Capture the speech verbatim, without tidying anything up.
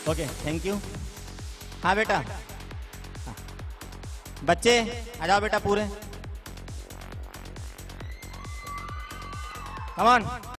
Okay thank you. हाँ बेटा, हाँ। बच्चे आ जाओ बेटा पूरे, कम ऑन।